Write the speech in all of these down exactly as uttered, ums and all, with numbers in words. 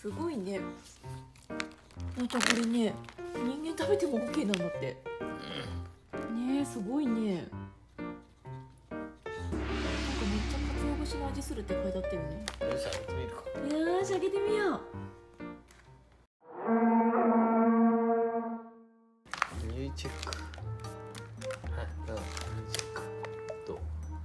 すごいね。なんかこれね、人間食べても オーケー なんだって。ねえ、すごいね。なんかめっちゃ鰹節の味するって書いてあったよね。 よし、開けてみるか。 よーし、開けてみよう。 匂いチェック。はい、匂いチェック。どう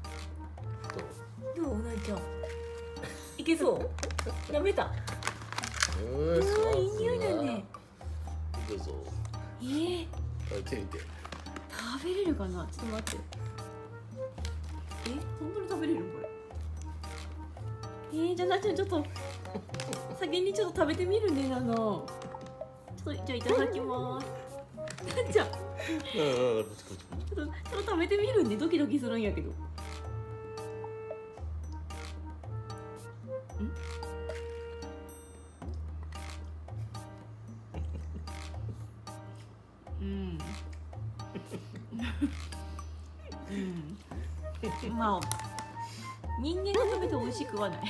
どうどう、なっちゃん。いけそう。ダメだ。 ようーし、 わ、いい匂いだね。 どうぞ。 えー、 食べてみて。 食べれるかな。ちょっと待って。え、本当に食べれるこれ。えー、じゃあなっちゃんちょっと先にちょっと食べてみるね。なのちょっとじゃあいただきます。なっちゃんちょっとちょっと食べてみるね。ドキドキするんやけど。んうんうんまあ人間が食べて美味しくはない。よ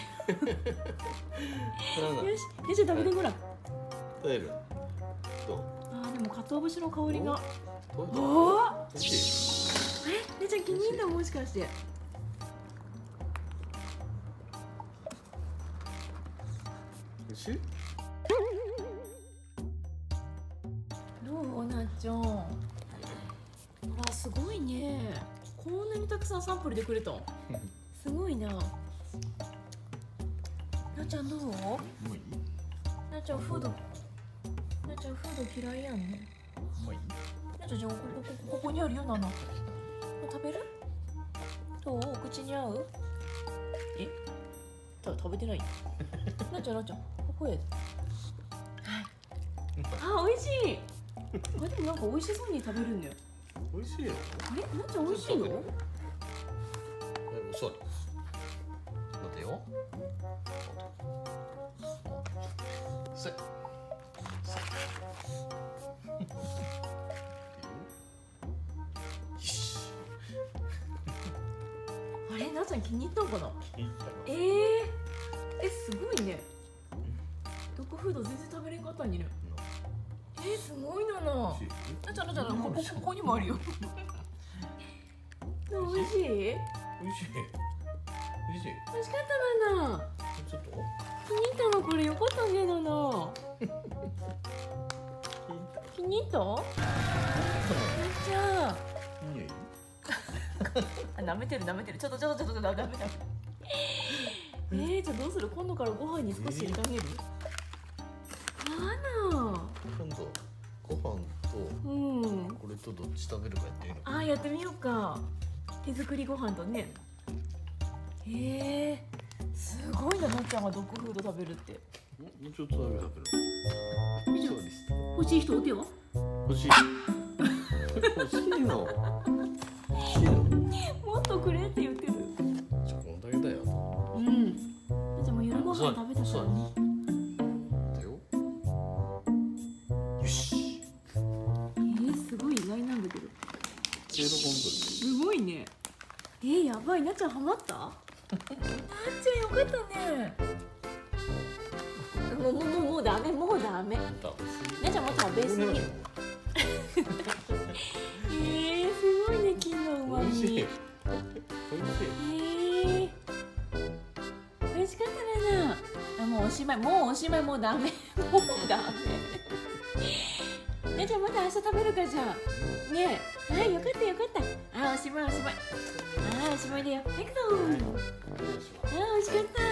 し、ねじゃあ食べてごらん。 食べる。どう。 あー、でも鰹節の香りが。 どうだ。 おお。 美味しい。 え、ねちゃん気に入った、もしかして。 美味しい。 どう、なっちゃん。わ、すごいね。こんなにたくさんサンプルでくれたん。すごいな。なっちゃんどう？ もういい。 なっちゃんフード。なっちゃんフード嫌いやんね。 もういい。 なっちゃん、じゃあここここここにあるよ、ナナ。食べる？どう？お口に合う？え？た食べてない。なっちゃん、なっちゃん、ここへ。はい。あ、美味しい。これでもなんか美味しそうに食べるんだよ。 美味しいよ。 え、なっちゃん美味しいの？ え、嘘。待てよ。せ。せ。よし。 あれ、なっちゃん気に入ったのかな？ いいかな。 えー、え、すごいね。ドッグフード全然食べれんかったんにね。えー、すごいなな。なっちゃん、なっちゃん、ここここにもあるよ。美味しい？ 美味しい。美味しい。 美味しかったなな。 ちょっと。 気に入ったのこれ、よかったねなな。気に入った？なっちゃん。 いいよ。 あ、舐めてる舐めてる。ちょっとちょっとちょっとダメダメ。えー、じゃあどうする？今度からご飯に少し入れてあげる？あら。 今度ご飯とうん。 これとどっち食べるかやってみる。 あー、やってみようか。手作りご飯とね。へえ、すごいな、なっちゃんがドッグフード食べるって。 もうちょっと食べる。そうです。 欲しい人お手は？ 欲しい。欲しいの。欲しいの。 もっとくれって言ってる。 じゃあこんだけだよ。 うん。じゃあもう夜ご飯食べたからね。 だよ。よし。 えー、すごい意外なんだけど。 喜んどる。 すごいね。えー、やばい、なっちゃんハマった？なっちゃんよかったね。もうもうもうもうダメ、もうダメ。なっちゃんもう食べ過ぎ。えー、すごいね、金の旨味。 美味しい。美味しい。 えー、美味しかったねな。あ、もうおしまい、もうおしまい、もうダメ、もうダメ。ね、じゃあまた明日食べるか、じゃあ。ねえ、はい、よかったよかった。あ、おしまいおしまい。あ、おしまいだよ。行くぞ。あ、美味しかった。